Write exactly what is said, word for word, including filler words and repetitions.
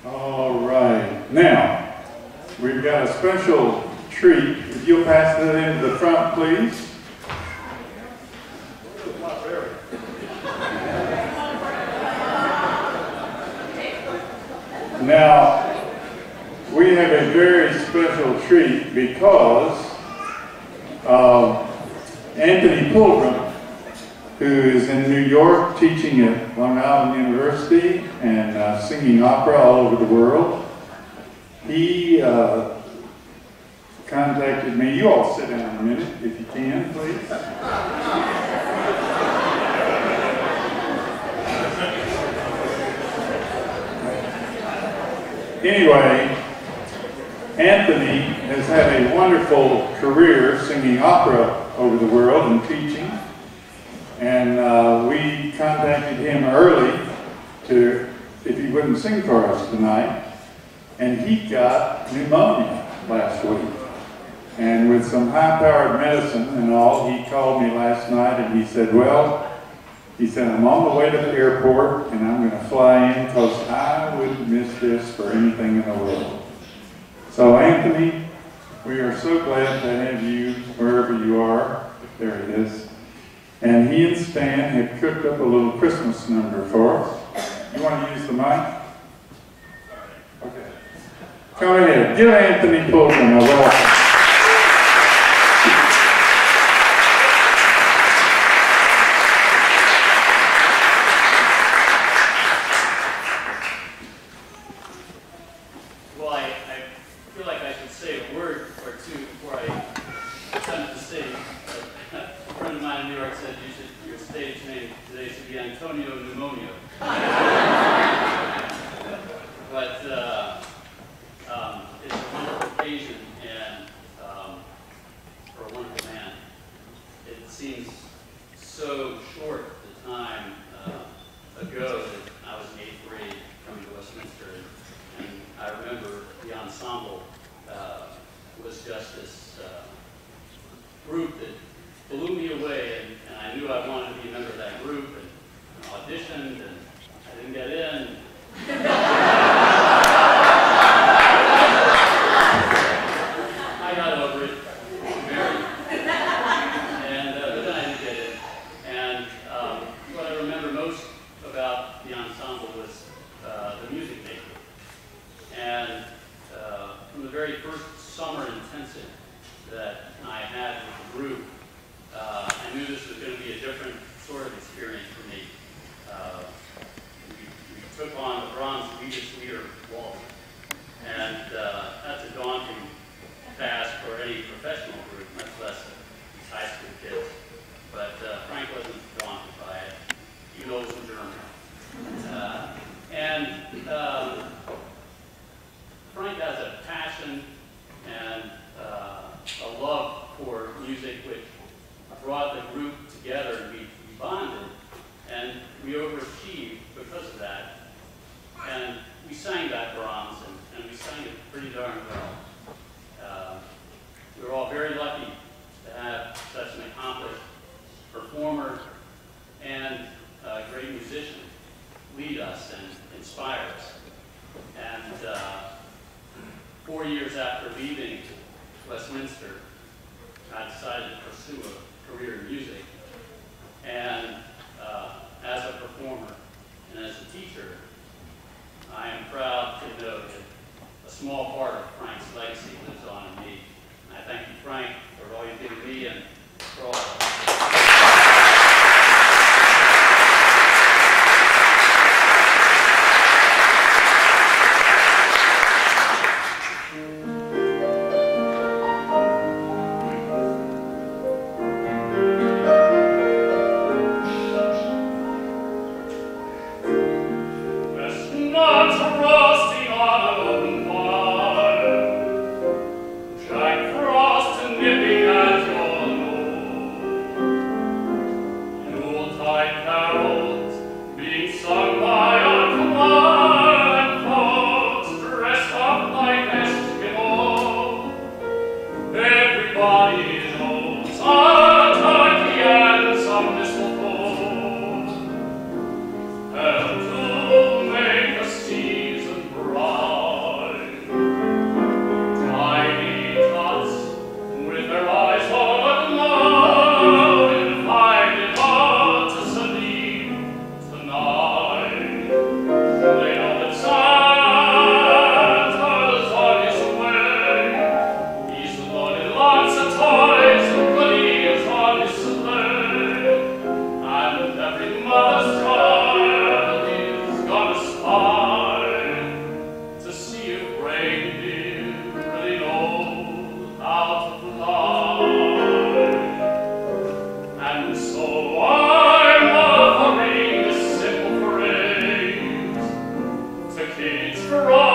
All right. Now, we've got a special treat. If you'll pass that into the front, please. Now, we have a very special treat because uh, Anthony Pilgrim, who is in New York teaching at Long Island University and uh, singing opera all over the world, he uh, contacted me. You all sit down a minute if you can, please. Anyway, Anthony has had a wonderful career singing opera over the world and teaching. And uh, we contacted him early to, if he wouldn't sing for us tonight. And he got pneumonia last week. And with some high-powered medicine and all, he called me last night and he said, well, he said, I'm on the way to the airport and I'm going to fly in because I wouldn't miss this for anything in the world. So Anthony, we are so glad to have you wherever you are. There it is. And he and Stan have cooked up a little Christmas number for us. You want to use the mic? Okay. Go ahead. Give Anthony Pilgrim a welcome. Season extra raw.